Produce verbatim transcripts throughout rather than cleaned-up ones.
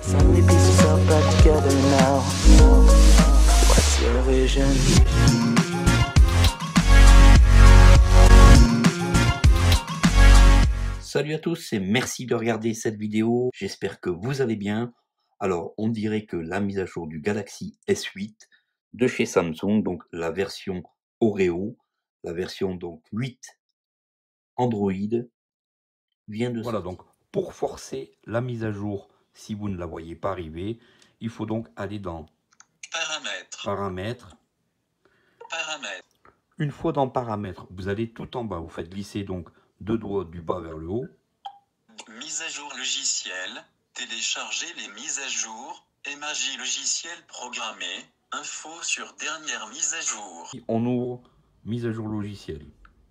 Suddenly piece yourself back together now. What's your vision? Salut à tous et merci de regarder cette vidéo, j'espère que vous allez bien. Alors on dirait que la mise à jour du Galaxy S huit de chez Samsung, donc la version Oreo, la version donc huit Android, vient de Voilà, donc pour forcer la mise à jour, si vous ne la voyez pas arriver, il faut donc aller dans Paramètres. Paramètres. Paramètres. Une fois dans Paramètres, vous allez tout en bas, vous faites glisser donc deux doigts du bas vers le haut. Mise à jour logiciel. Télécharger les mises à jour. Émagie logiciel programmé. Info sur dernière mise à jour. On ouvre mise à jour logiciel.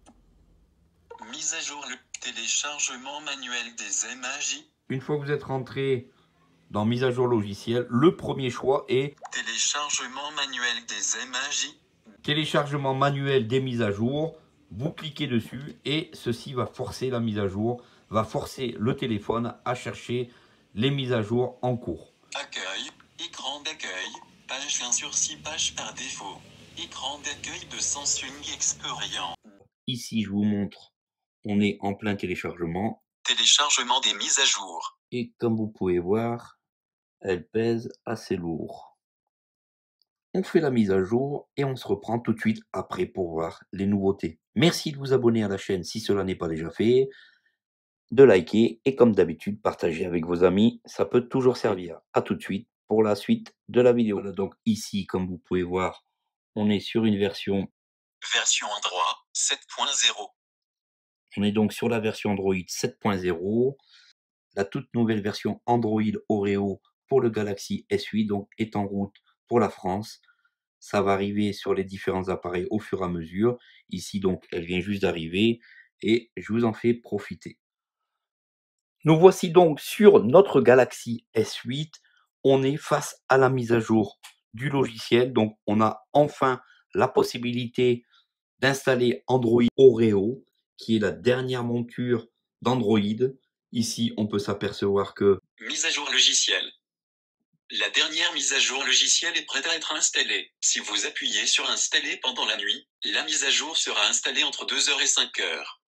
Mise à jour le téléchargement manuel des émagies. Une fois que vous êtes rentré dans mise à jour logiciel, le premier choix est téléchargement manuel des émagies. Téléchargement manuel des mises à jour. Vous cliquez dessus et ceci va forcer la mise à jour, va forcer le téléphone à chercher les mises à jour en cours. Accueil, écran d'accueil, page un sur six pages par défaut. Écran d'accueil de Samsung Experience. Ici, je vous montre, on est en plein téléchargement. Téléchargement des mises à jour. Et comme vous pouvez voir, elle pèse assez lourd. On fait la mise à jour et on se reprend tout de suite après pour voir les nouveautés. Merci de vous abonner à la chaîne si cela n'est pas déjà fait, de liker et comme d'habitude, partager avec vos amis, ça peut toujours servir. À tout de suite pour la suite de la vidéo. Voilà, donc ici, comme vous pouvez voir, on est sur une version... Version Android sept point zéro. On est donc sur la version Android sept point zéro. La toute nouvelle version Android Oreo pour le Galaxy S huit donc, est en route pour la France. Ça va arriver sur les différents appareils au fur et à mesure. Ici, donc, elle vient juste d'arriver et je vous en fais profiter. Nous voici donc sur notre Galaxy S huit. On est face à la mise à jour du logiciel. Donc, on a enfin la possibilité d'installer Android Oreo, qui est la dernière monture d'Android. Ici, on peut s'apercevoir que... Mise à jour logiciel. La dernière mise à jour logiciel est prête à être installée. Si vous appuyez sur Installer pendant la nuit, la mise à jour sera installée entre deux heures et cinq heures.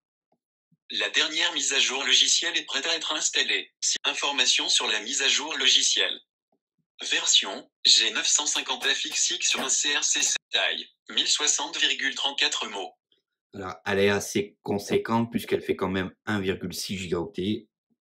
La dernière mise à jour logiciel est prête à être installée. Si information sur la mise à jour logiciel. Version G neuf cent cinquante F X X sur un C R C C. Taille mille soixante virgule trente-quatre mots. Voilà, elle est assez conséquente puisqu'elle fait quand même un virgule six gigaoctets.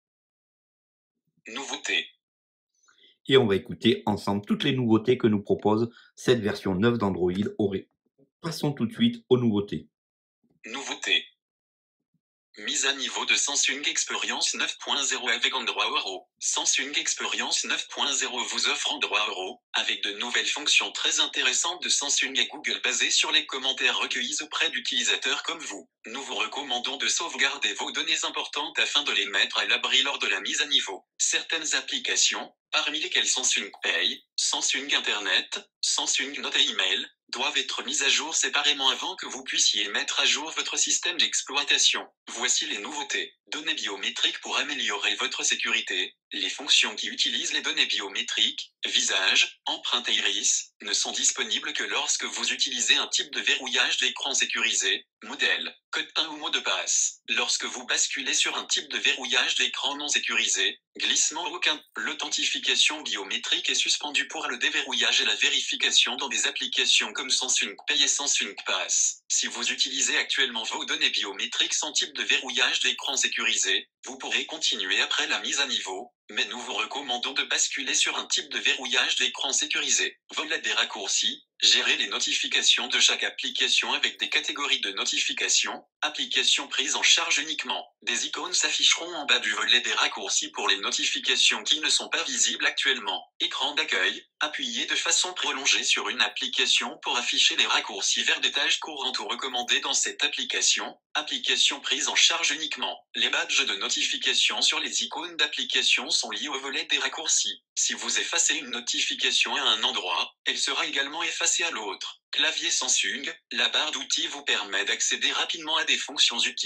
Nouveautés. Et on va écouter ensemble toutes les nouveautés que nous propose cette version neuf d'Android Oreo. Passons tout de suite aux nouveautés. Nouveautés. Mise à niveau de Samsung Experience neuf point zéro avec Android Oreo. Samsung Experience neuf point zéro vous offre Android Oreo, avec de nouvelles fonctions très intéressantes de Samsung et Google basées sur les commentaires recueillis auprès d'utilisateurs comme vous. Nous vous recommandons de sauvegarder vos données importantes afin de les mettre à l'abri lors de la mise à niveau. Certaines applications, parmi lesquelles Samsung Pay, Samsung Internet, Samsung Notes et Email, doivent être mises à jour séparément avant que vous puissiez mettre à jour votre système d'exploitation. Voici les nouveautés. Données biométriques pour améliorer votre sécurité. Les fonctions qui utilisent les données biométriques, visage, empreinte iris, ne sont disponibles que lorsque vous utilisez un type de verrouillage d'écran sécurisé, modèle, code PIN ou mot de passe. Lorsque vous basculez sur un type de verrouillage d'écran non sécurisé, glissement aucun. L'authentification biométrique est suspendue pour le déverrouillage et la vérification dans des applications comme Samsung Pay et Samsung Pass. Si vous utilisez actuellement vos données biométriques sans type de verrouillage d'écran sécurisé, vous pourrez continuer après la mise à niveau, mais nous vous recommandons de basculer sur un type de verrouillage d'écran sécurisé. Voilà des raccourcis. Gérer les notifications de chaque application avec des catégories de notifications. Applications prises en charge uniquement. Des icônes s'afficheront en bas du volet des raccourcis pour les notifications qui ne sont pas visibles actuellement. Écran d'accueil. Appuyez de façon prolongée sur une application pour afficher les raccourcis vers des tâches courantes ou recommandées dans cette application. Application prise en charge uniquement. Les badges de notification sur les icônes d'application sont liés au volet des raccourcis. Si vous effacez une notification à un endroit, elle sera également effacée à l'autre. Clavier Samsung, la barre d'outils vous permet d'accéder rapidement à des fonctions utiles.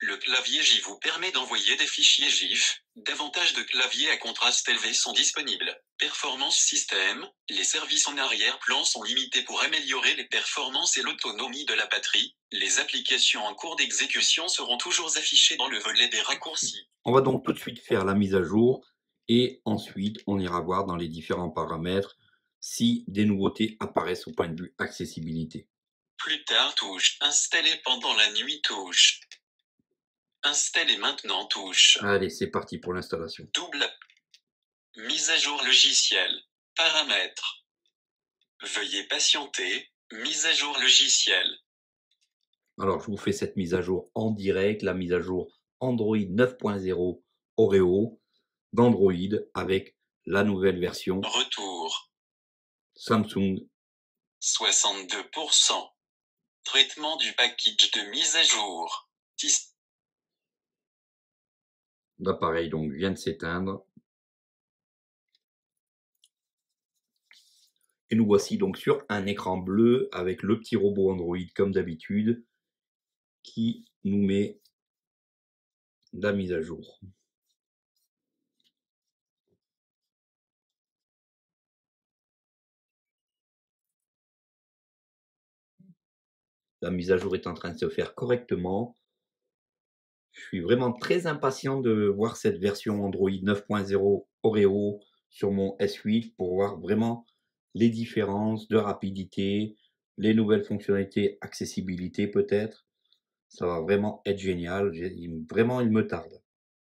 Le clavier GIF vous permet d'envoyer des fichiers GIF. Davantage de claviers à contraste élevé sont disponibles. Performance système, les services en arrière-plan sont limités pour améliorer les performances et l'autonomie de la batterie. Les applications en cours d'exécution seront toujours affichées dans le volet des raccourcis. On va donc tout de suite faire la mise à jour et ensuite on ira voir dans les différents paramètres si des nouveautés apparaissent au point de vue accessibilité. Plus tard touche, installer pendant la nuit touche. Installer maintenant touche. Allez, c'est parti pour l'installation. Double. Mise à jour logiciel. Paramètres. Veuillez patienter. Mise à jour logiciel. Alors, je vous fais cette mise à jour en direct, la mise à jour Android neuf point zéro Oreo d'Android avec la nouvelle version Retour. Samsung. soixante-deux pour cent. Traitement du package de mise à jour. L'appareil donc vient de s'éteindre. Et nous voici donc sur un écran bleu avec le petit robot Android comme d'habitude qui nous met la mise à jour. La mise à jour est en train de se faire correctement. Je suis vraiment très impatient de voir cette version Android neuf point zéro Oreo sur mon S huit pour voir vraiment les différences de rapidité, les nouvelles fonctionnalités, accessibilité peut-être. Ça va vraiment être génial. Vraiment, il me tarde.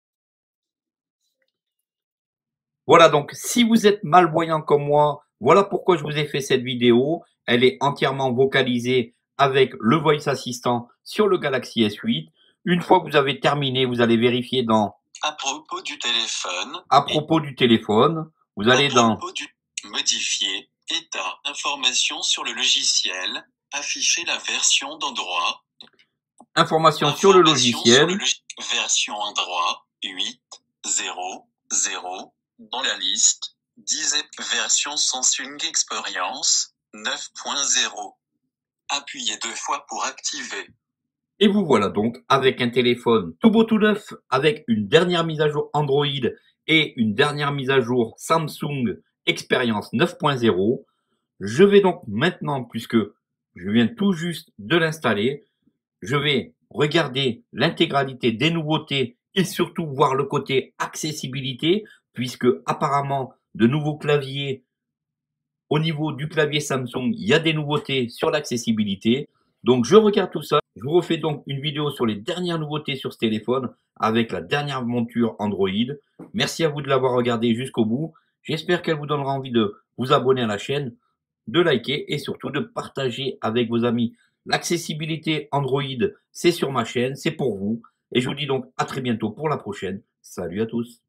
Voilà donc, si vous êtes malvoyant comme moi, voilà pourquoi je vous ai fait cette vidéo. Elle est entièrement vocalisée avec le Voice Assistant sur le Galaxy S huit. Une fois que vous avez terminé, vous allez vérifier dans À propos du téléphone. À propos du téléphone. Vous allez à dans propos du modifier état information sur le logiciel. Afficher la version d'Android. Informations sur le logiciel. Sur le log... Version Android huit zéro zéro. Dans la liste, dix version Samsung Experience neuf point zéro. Appuyez deux fois pour activer. Et vous voilà donc avec un téléphone tout beau tout neuf, avec une dernière mise à jour Android et une dernière mise à jour Samsung Experience neuf point zéro. Je vais donc maintenant, puisque je viens tout juste de l'installer, je vais regarder l'intégralité des nouveautés et surtout voir le côté accessibilité, puisque apparemment de nouveaux claviers, au niveau du clavier Samsung, il y a des nouveautés sur l'accessibilité. Donc je regarde tout ça. Je vous refais donc une vidéo sur les dernières nouveautés sur ce téléphone avec la dernière monture Android. Merci à vous de l'avoir regardé jusqu'au bout. J'espère qu'elle vous donnera envie de vous abonner à la chaîne, de liker et surtout de partager avec vos amis. L'accessibilité Android, c'est sur ma chaîne, c'est pour vous. Et je vous dis donc à très bientôt pour la prochaine. Salut à tous.